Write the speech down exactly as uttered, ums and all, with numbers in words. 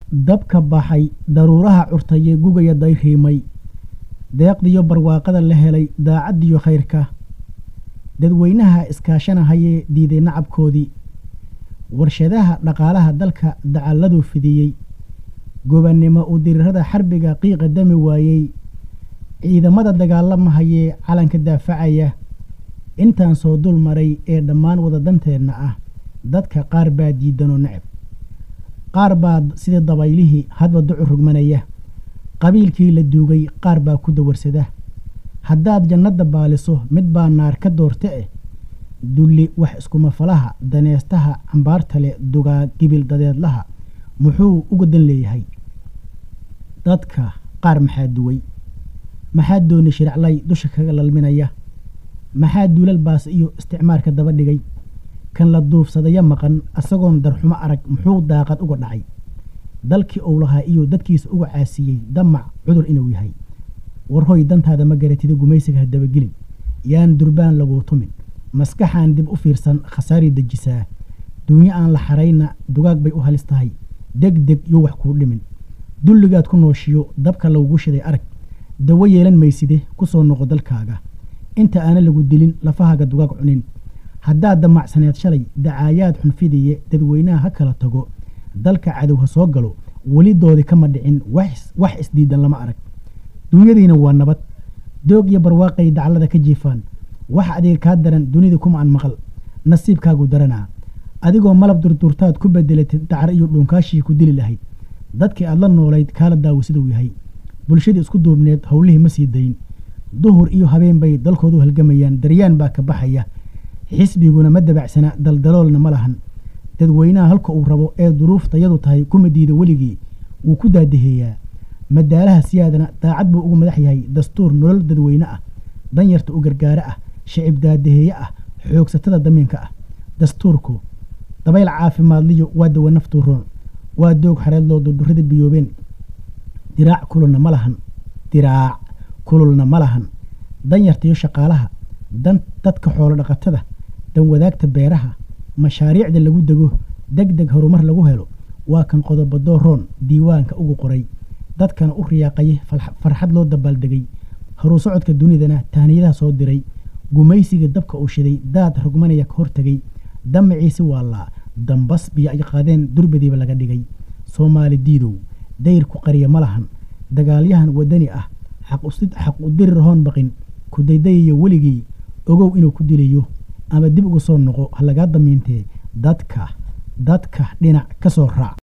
dabka baxay daruuraha curtay gugaya dayriimay deeqdiyo barwaaqada la helay daacadiyo khayrka dadweynaha iskaashanahayee diiday nacabkoodii warshadaha dhaqaalaha dalka dacalladu fidiyey gobannimo u dirirada xarbiga qiiqa dami waayey ciidamada dagaalamahayee calanka daafacaya intaan soo dul maray ee dhammaan wadadanteedna ah dadka qaar baa diidanoo necab qaar baa sida dabaylihii hadba ducu rugmanaya qabiilkii la duugay qaar baa ku dawarsada haddaad jannada baaliso mid baa naar ka doorta eh dulli wax iskuma falaha daneestaha cambaarta leh dugaa gibil dadeedlaha muxuu uga dan leeyahay dadka qaar maxaa duway maxaa dooni shiraclay dusha kaga lalminaya maxaa duulal baas iyo isticmaalka daba dhigay kan la duufsadaya maqan asagoon darxumo arag muxuu daaqad uga dhacay dalkii uu lahaa iyo dadkiisa uga caasiyey damac cudur inuu yahay warhoy dantaada ma garatida gumaysiga dabagelin yaan durbaan lagu tumin maskaxaan dib u fiirsan khasaari dajisaa dunya aan la xarayna dugaag bay u halis tahay degdeg iyo wax ku dhimin dulligaad ku nooshiyo dabka lagu shiday arag dawo yeelan mayside ku soo noqo dalkaaga inta aana lagu dilin lafahaaga dugaag cunin haddaad damacsaneed shalay dacaayaad xunfidiye dadweynaha ha kala tago dalka cadow ha soo galo welidoodii kama dhicin wax isdiidan lama arag dunyadiina waa nabad doog iyo barwaaqay dacallada ka jiifaan wax adiga kaa daran dunida kuma aan maqal nasiibkaagu daranaa adigoo malab durduurtaad ku bedelatid dacar iyo dhuunkaashii ku dili lahayd dadkii aad la noolayd kaala daawo siduu yahay bulshadii isku duubneed howlihii ma sii dayn duhur iyo habeen bay dalkoodu halgamayaan daryaan baa ka baxaya xisbiguna ma dabacsana daldaloolna ma lahan dadweynaha halka uu rabo ee duruuftayadu tahay kuma diida weligii wuu ku daadaheeyaa madaalaha siyaadana daacad buu ugu madax yahay dastuur nolol dadweyne ah danyarta u gargaare ah shicib daadaheeye ah xoogsatada damiinka ah dastuurku dabayl caafimaadliyo waa dawa naftu roon waa doog xareed loo durdurrada biyoobeen diraac kululna ma lahan diraac kululna ma lahan danyarta iyo shaqaalaha dan dadka xoolo dhaqatada dan wadaagta beeraha mashaariicda lagu dego degdeg horumar lagu helo waa kan qodobadoo roon diiwaanka ugu qoray dadkana u riyaaqaye farxad loo dabaaldegay horu socodka dunidana tahniyadaha soo diray gumaysiga dabka uu shiday daad rugmanaya ka hortagay damaciisi waa laa dambas biyo ay qaadeen durbadiiba laga dhigay soomaali diidow dayrku qariya ma lahan dagaalyahan wadani ah xaq u dirir hoon baqin ku daydayayo weligii ogow inuu ku dilayo ama dib uga soo noqo ha lagaa damiintee dadka dadka dhinac ka soo raac